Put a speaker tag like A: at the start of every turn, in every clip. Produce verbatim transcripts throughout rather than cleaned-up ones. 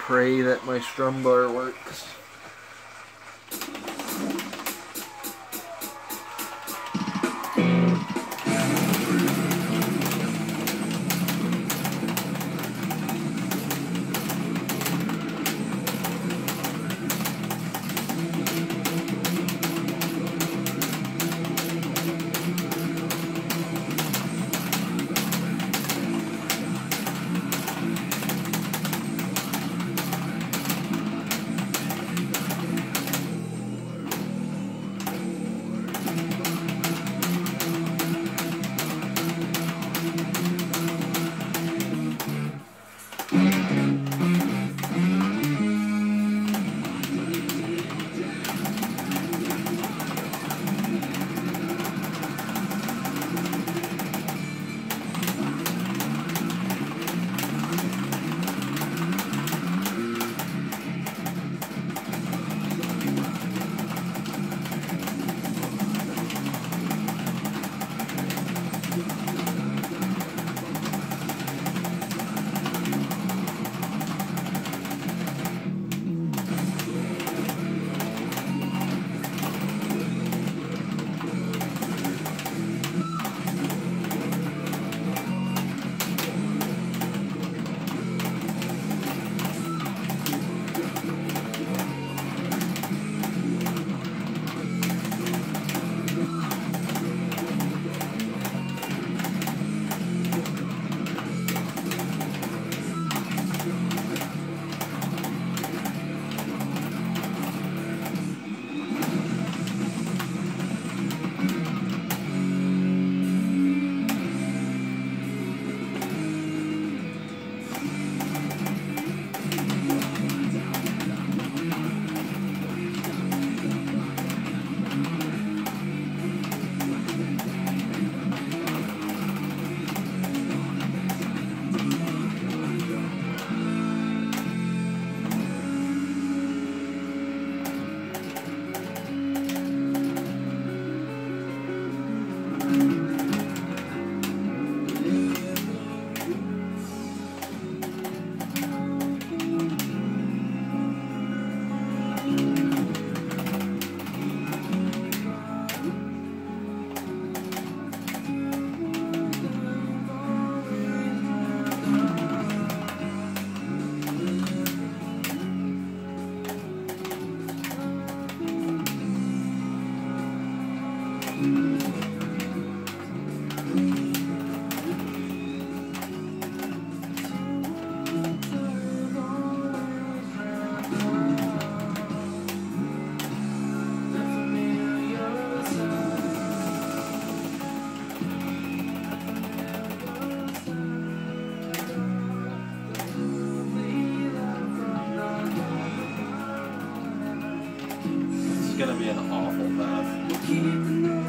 A: pray that my strum bar works.
B: Gonna be an awful mess.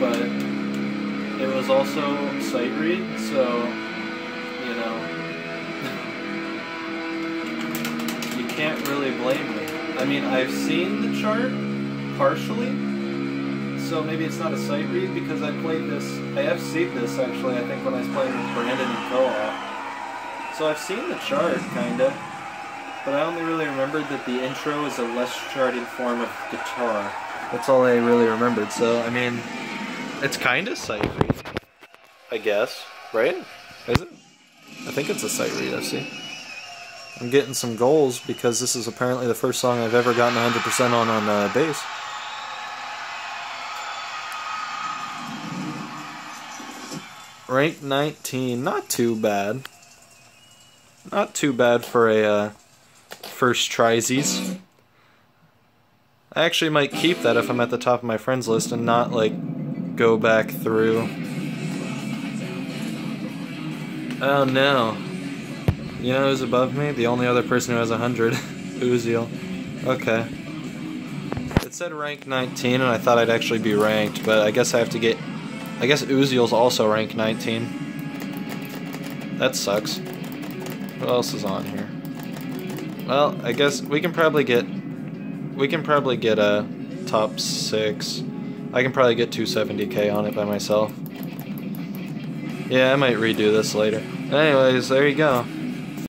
A: but it was also sight read, so, you know, you can't really blame me. I mean, I've seen the chart, partially, so maybe it's not a sight read because I played this, I have seen this actually, I think when I was playing with Brandon in co-op. So I've seen the chart, kinda, but I only really remembered that the intro is a less charted form of guitar. That's all I really remembered, so, I mean, it's kinda sight read, I guess, right? Is it? I think it's a sight read, I see. I'm getting some goals because this is apparently the first song I've ever gotten one hundred percent on on uh, bass. Rank nineteen, not too bad. Not too bad for a uh, first trysies. I actually might keep that if I'm at the top of my friends list and not like go back through. Oh no. You know who's above me? The only other person who has a hundred. Uziel. Okay. It said rank nineteen and I thought I'd actually be ranked, but I guess I have to get... I guess Uziel's also rank nineteen. That sucks. What else is on here? Well, I guess we can probably get... We can probably get a top six. I can probably get two seventy K on it by myself. Yeah, I might redo this later. Anyways, there you go.